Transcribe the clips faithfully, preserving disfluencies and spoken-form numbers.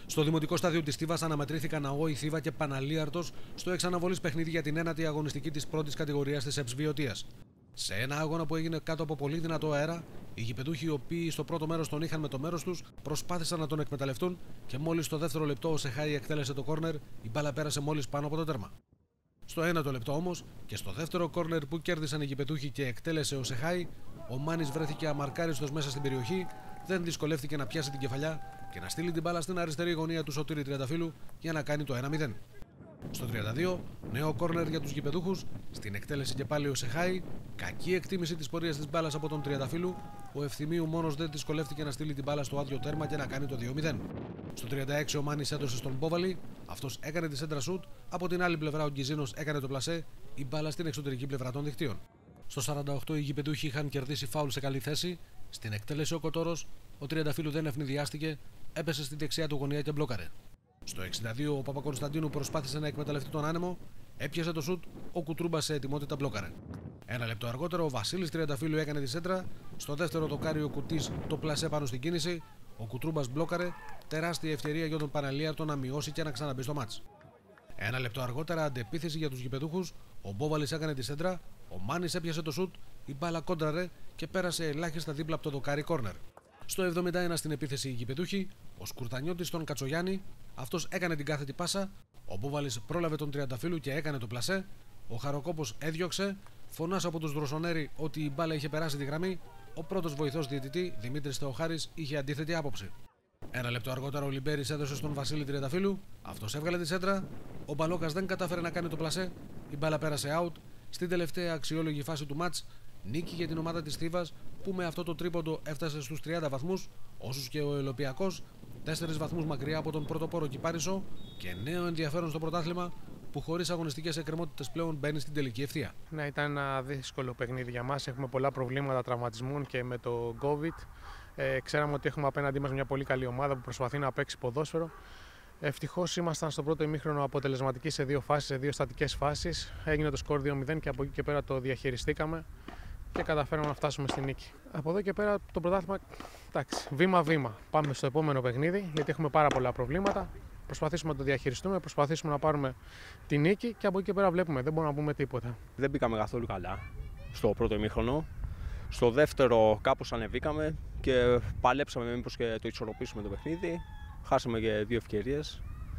Στο δημοτικό στάδιο της Θήβας αναμετρήθηκαν ΑΟΗ Θήβα και Παναλίαρτος στο εξαναβολής παιχνίδι για την ένατη αγωνιστική της πρώτης κατηγορίας της ΕΠΣ Βιωτίας. Σε ένα αγώνα που έγινε κάτω από πολύ δυνατό αέρα, οι γηπεδούχοι, οι οποίοι στο πρώτο μέρος τον είχαν με το μέρος τους, προσπάθησαν να τον εκμεταλλευτούν και μόλις στο δεύτερο λεπτό ο Σεχάι εκτέλεσε το κόρνερ, η μπάλα πέρασε μόλις πάνω από το τέρμα. Στο ένατο λεπτό όμως και στο δεύτερο κόρνερ που κέρδισαν οι γηπεδούχοι και εκτέλεσε ο Σεχάι, ο Μάνης βρέθηκε αμαρκάριστος μέσα στην περιοχή, δεν δυσκολεύτηκε να πιάσει την κεφαλιά και να στείλει την μπάλα στην αριστερή γωνία του Σωτήρη Τριανταφύλου για να κάνει το ένα μηδέν. Στο τριάντα δύο, νέο κόρνερ για τους γηπεδούχους, στην εκτέλεση και πάλι ο Σεχάι, κακή εκτίμηση της πορείας της μπάλας από τον Τριανταφύλου, ο Ευθυμίου μόνος δεν δυσκολεύτηκε να στείλει την μπάλα στο άδειο τέρμα και να κάνει το δύο μηδέν. Στο τριάντα έξι ο Μάνης έδωσε στον Μπόβαλη, αυτός έκανε τη σέντρα σουτ, από την άλλη πλευρά ο Γκιζίνος έκανε το πλασέ, η μπάλα στην εξωτερική πλευρά των δικτύων. Στο σαράντα οκτώ οι γηπεδούχοι είχαν κερδίσει φάουλ σε καλή θέση, στην εκτέλεση ο Κοτόρος, ο Τριανταφύλου δεν ευνηδιάστηκε, έπεσε στη δεξιά του γωνία και μπλόκαρε. Στο εξήντα δύο ο Παπακωνσταντίνου προσπάθησε να εκμεταλλευτεί τον άνεμο, έπιασε το σουτ, ο Κουτρούμπας σε ετοιμότητα μπλόκαρε. Ένα λεπτό αργότερα ο Βασίλης Τριανταφύλου έκανε τη σέντρα, στο δεύτερο δοκάριο Κουτής το πλασέ πάνω στην κίνηση, ο Κουτρούμπας μπλόκαρε, τεράστια ευκαιρία για τον Παναλίαρτο να μειώσει και να ξαναμπεί στο μάτς. Ένα λεπτό αργότερα αντεπίθεση για τους γηπεδούχους, ο Μπόβαλης έκανε τη σέντρα, ο Μάνης έπιασε το σουτ, η μπάλα κόντραρε και πέρασε ελάχιστα δίπλα από το δοκάρι κόρνερ. Στο εβδομήντα ένα στην επίθεση οι γηπεδούχοι, ο Σκουρτανιώτης στον Κατσογιάννη, αυτός έκανε την κάθετη πάσα, ο Μπόβαλης πρόλαβε τον Τριανταφύλου και έκανε το πλασέ, ο Χαροκόπος έδιωξε, φωνάσε από τους Δροσονέρη ότι η μπάλα είχε περάσει τη γραμμή, ο πρώτος βοηθός διαιτητή Δημήτρης Θεοχάρης είχε αντίθετη άποψη. Ένα λεπτό αργότερα ο Λιμπέρης έδωσε στον Βασίλη Τριανταφύλου, αυτός έβγαλε τη σέντρα, ο Μπαλόκας δεν κατάφερε να κάνει το πλασέ, η μπάλα πέρασε out, στην τελευταία αξιόλογη φάση του μάτς, νίκη για την ομάδα της Θήβας που με αυτό το τρίποντο έφτασε στους τριάντα βαθμούς, όσους και ο Ελοπιακός, τέσσερις βαθμούς μακριά από τον πρωτοπόρο Κυπάρισο και νέο ενδιαφέρον στο πρωτάθλημα που χωρίς αγωνιστικές εκκρεμότητες πλέον μπαίνει στην τελική ευθεία. Ναι, ήταν ένα δύσκολο παιχνίδι για μας. Έχουμε πολλά προβλήματα τραυματισμών και με το COVID. Ε, ξέραμε ότι έχουμε απέναντί μας μια πολύ καλή ομάδα που προσπαθεί να παίξει ποδόσφαιρο. Ευτυχώς ήμασταν στο πρώτο ημίχρονο αποτελεσματικοί σε δύο φάσεις, σε δύο στατικές φάσεις. Έγινε το σκορ δύο μηδέν και από εκεί και πέρα το διαχειριστήκαμε και καταφέραμε να φτάσουμε στη νίκη. Από εδώ και πέρα το πρωτάθλημα, εντάξει, βήμα-βήμα. Πάμε στο επόμενο παιχνίδι γιατί έχουμε πάρα πολλά προβλήματα. Προσπαθήσουμε να το διαχειριστούμε, προσπαθήσουμε να πάρουμε τη νίκη και από εκεί και πέρα βλέπουμε. Δεν μπορούμε να πούμε τίποτα. Δεν μπήκαμε καθόλου καλά στο πρώτο ημίχρονο. Στο δεύτερο κάπως ανεβήκαμε και παλέψαμε μήπως και το ισορροπήσουμε το παιχνίδι. Χάσαμε και δύο ευκαιρίες.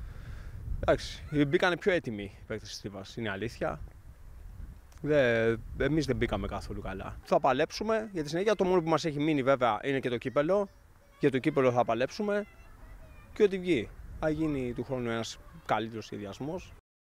Εντάξει, μπήκανε πιο έτοιμοι οι παίκτες της Θήβας, είναι αλήθεια. Δε, εμείς δεν μπήκαμε καθόλου καλά. Θα παλέψουμε για τη συνέχεια. Το μόνο που μας έχει μείνει βέβαια είναι και το κύπελο. Για το κύπελο θα παλέψουμε και ό,τι βγει. Θα γίνει του χρόνου ένας καλύτερος σχεδιασμός.